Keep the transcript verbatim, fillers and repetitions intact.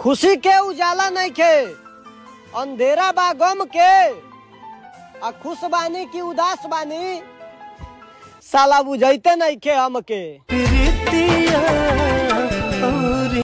खुशी के उजाला नहीं खे, अंधेरा बा गम के, आ खुश बानी की उदास बानी साला बुझाइते नहीं खे हमके।